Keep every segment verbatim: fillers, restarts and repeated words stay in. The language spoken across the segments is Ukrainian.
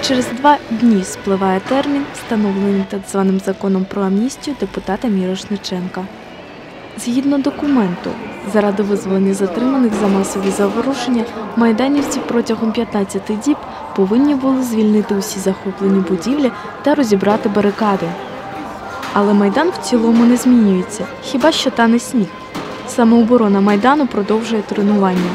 Через два дні спливає термін, встановлений так званим законом про амністію депутата Мірошниченка. Згідно документу, заради визволення затриманих за масові заворушення, майданівці протягом п'ятнадцяти діб повинні були звільнити усі захоплені будівлі та розібрати барикади. Але Майдан в цілому не змінюється, хіба що тане сніг. Самооборона Майдану продовжує тренування.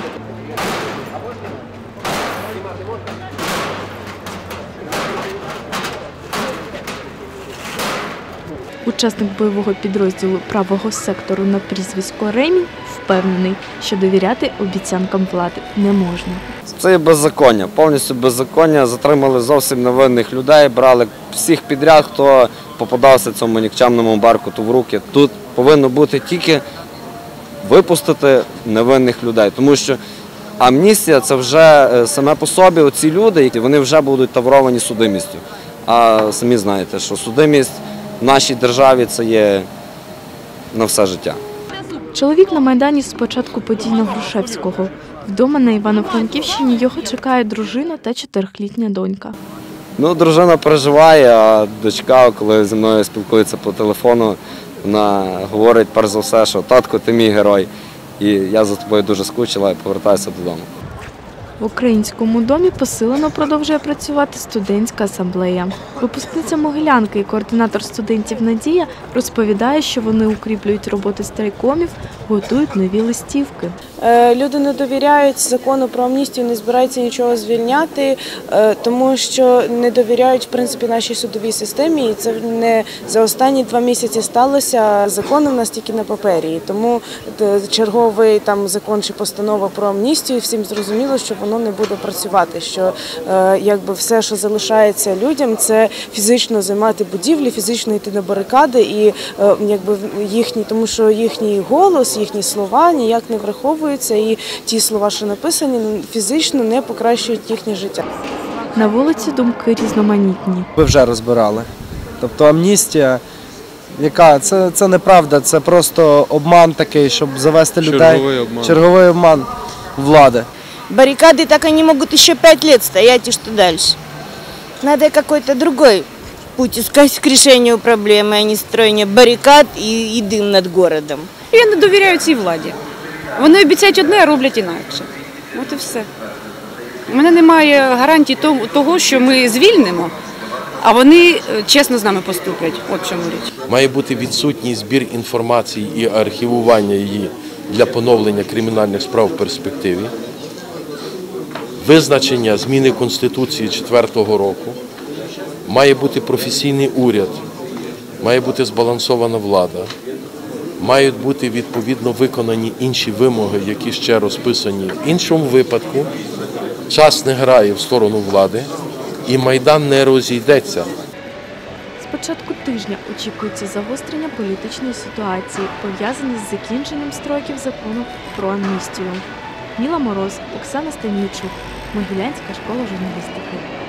Учасник бойового підрозділу правого сектору на прізвисько Ремінь впевнений, що довіряти обіцянкам влади не можна. Це є беззаконня, повністю беззаконня. Затримали зовсім невинних людей, брали всіх підряд, хто попадався цьому нікчемному Беркуту в руки. Тут повинно бути тільки випустити невинних людей, тому що амністія – це вже саме по собі оці люди, вони вже будуть тавровані судимістю. А самі знаєте, що судимість в нашій державі – це є на все життя. Чоловік на Майдані з початку подій на Грушевського. Вдома на Івано-Франківщині його чекає дружина та чотирилітня донька. Ну, дружина переживає, а дочка, коли зі мною спілкується по телефону, вона говорить перш за все, що татко, ти мій герой. І я за тобою дуже скучила і повертаюся додому. В Українському домі посилено продовжує працювати студентська асамблея. Випускниця Могилянки і координатор студентів Надія розповідає, що вони укріплюють роботи страйкомів, готують нові листівки. Люди не довіряють закону про амністію, не збираються нічого звільняти, тому що не довіряють, в принципі, нашій судовій системі. І це не за останні два місяці сталося. Закон у нас тільки на папері. Тому черговий там закон чи постанова про амністію, всім зрозуміло, що воно не буде працювати, що якби все, що залишається людям, це фізично займати будівлі, фізично йти на барикади, і якби їхні, тому що їхній голос, їхні слова ніяк не враховуються, і ті слова, що написані, фізично не покращують їхнє життя. На вулиці думки різноманітні. Ви вже розбирали. Тобто амністія, яка це, це неправда, це просто обман такий, щоб завести людей. Черговий обман. Черговий обман влади. Баррикады так они могут еще пять лет стоять, и что дальше? Надо какой-то другой путь искать к решению проблемы, а не строение баррикад и, и дым над городом. Я не довіряю цій владі. Вони обіцяють одне, а роблять інакше. От і все. У мене немає гарантій того, що ми звільнимо, а вони чесно з нами поступлять. От в чому річ. Має бути відсутній збір інформації і архівування її для поновлення кримінальних справ в перспективі. Визначення зміни Конституції четвертого року, має бути професійний уряд, має бути збалансована влада, мають бути відповідно виконані інші вимоги, які ще розписані. В іншому випадку час не грає в сторону влади і Майдан не розійдеться. З початку тижня очікується загострення політичної ситуації, пов'язані з закінченням строків закону про амністію. Міла Мороз, Оксана Станійчук, Могилянська школа журналістики.